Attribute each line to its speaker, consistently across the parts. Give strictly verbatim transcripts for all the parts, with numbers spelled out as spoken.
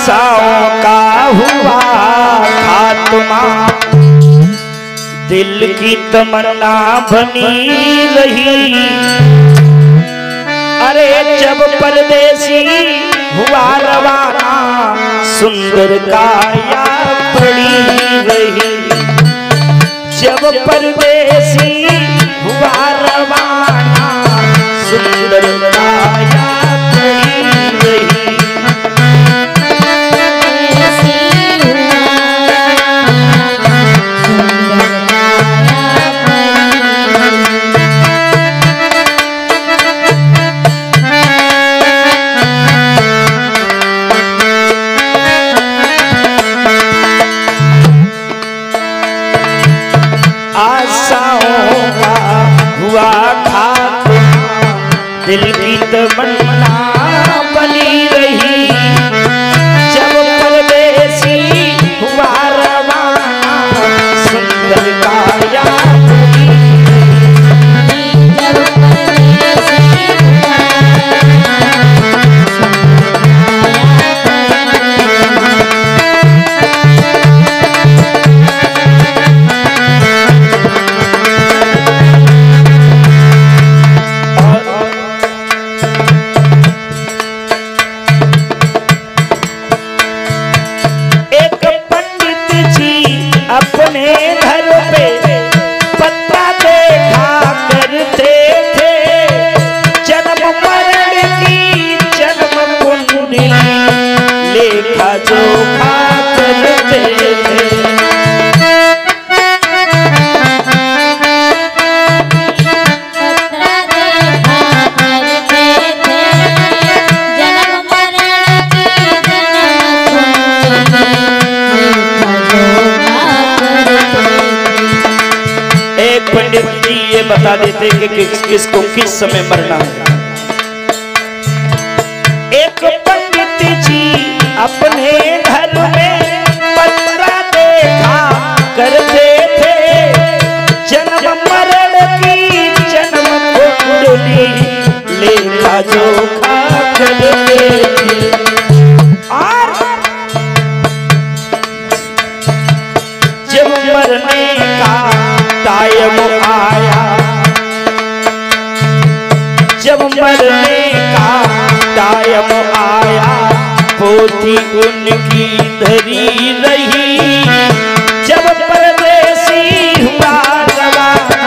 Speaker 1: आशाओं का हुआ खात्मा, दिल की तमन्ना बनी रही। अरे जब परदेसी हुआ रवाना, सुंदर काया पड़ी रही। जब परदेसी हुआ रवाना, सुंदर काया पड़ी रही। आशाओं का हुआ खात्मा, दिल की तमन्ना बनी रही। जब परदेसी हुआ रवाना, सुंदर काया पड़ी रही। जब परदेसी हुआ अपने घर पे पत्ता देखा करते थे, जन्म मरण की जन्म कुंडली लेखा जोखा करते थे। पंडित जी ये बता देते कि किस किसको किस समय मरना है। एक पंडित जी अपने घर में पत्रा देखा करते थे, जन्म मरण की जन्म कुंडली लेखा जोखा करते थे। और जब मरने का टाइम आया, जब मरने का टाइम आया, पोथी उनकी धरी रही। जब परदेसी हुआ रवाना,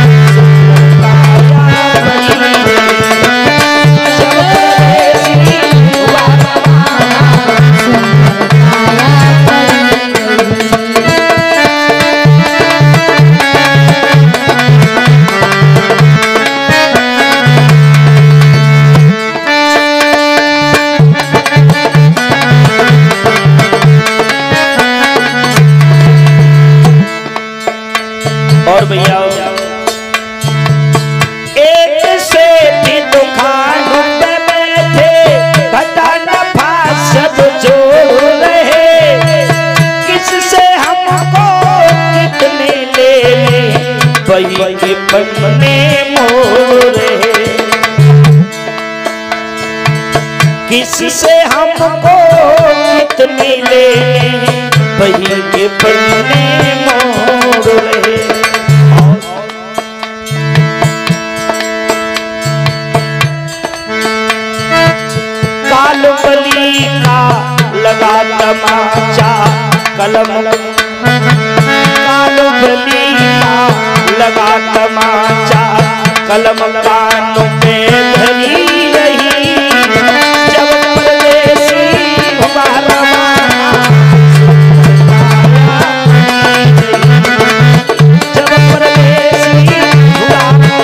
Speaker 1: जब परदेसी हुआ और भैया एक से भी दुकान पे बैठे, घटा नफा सब जोड़ रहे। किससे हमको कितने लेने, वही के पन्ने मोड़ रहे। किससे हमको कितने लेने, वही के पन्ने मोड़ रहे। कालबली का लगा तमाचा कलम, कालबली का लगा तमाचा कलम कानों पे धरी रही। जब परदेसी हुआ रवाना, जब परदेसी हुआ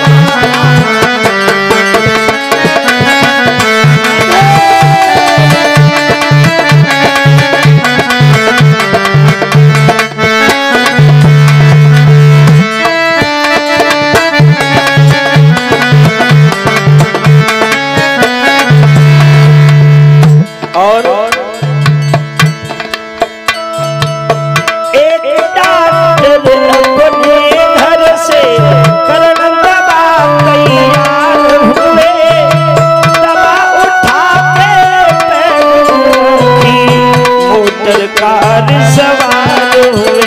Speaker 1: और एक डॉक्टर अपने घर से करण दवा तैयार हुए। दवा उठा के पैरों की कार सवार हुए।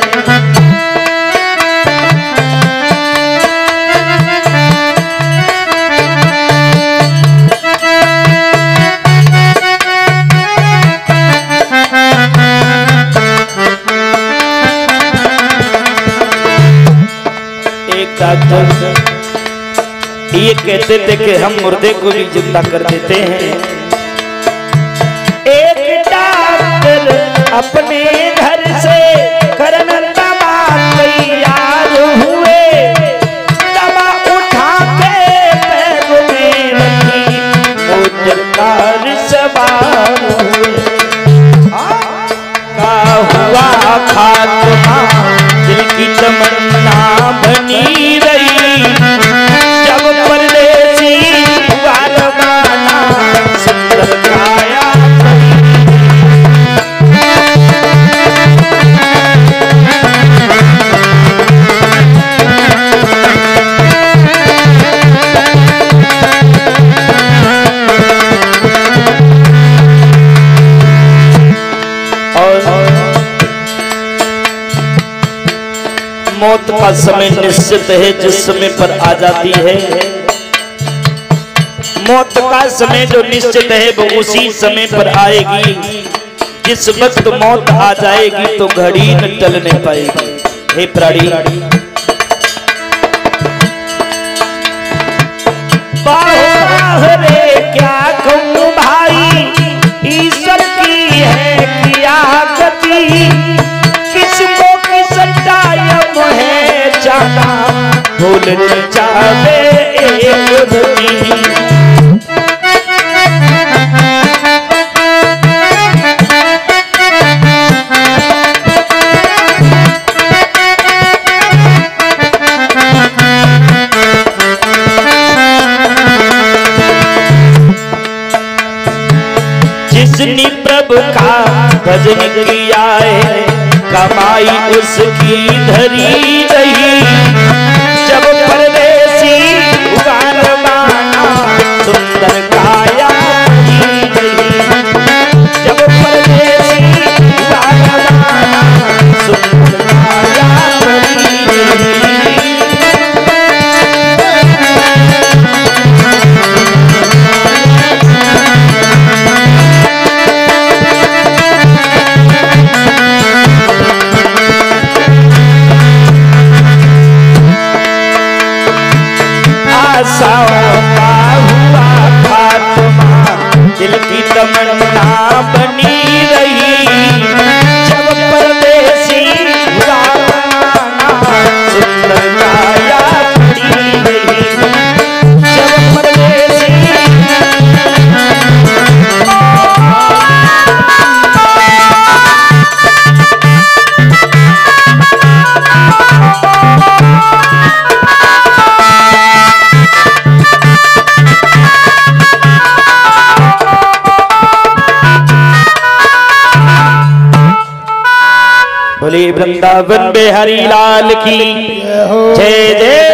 Speaker 1: एक डॉक्टर ये कहते थे कि हम मुर्दे को भी जिंदा कर देते हैं। एक डॉक्टर अपने घर से करन दवा तैयार हुए, दवा उठा के पैरों में रखी, मोटरकार सवार हुए। का हुआ खात्मा दिल की तमन्ना बनी रही, जब परदेसी हुआ रवाना सुंदर काया। मौत का समय निश्चित है, जिस समय पर आ जाती है मौत का समय जो निश्चित है वो उसी समय पर आएगी। जिस वक्त मौत आ जाएगी तो घड़ी न टल नहीं पाएगी। हे प्राणी, बाहरे क्या कहूं भाई, ईश्वर की है क्या गति, किसको किस टाइम है जाना, भूल न जावे एक धनी। जिसने प्रभु का भजन किया है, कमाई उसकी धरी रही, जब परदेसी हुआ रवाना सुंदर काया बनी रही, जब परदेसी हुआ रवाना सुंदर काया बनी रही। हुआ खात्मा दिल की तमन्ना बनी रही, जब परदेसी हुआ रवाना सुंदर काया बनी रही, जब परदेसी। बोले वृंदावन बिहारी लाल की जय जय।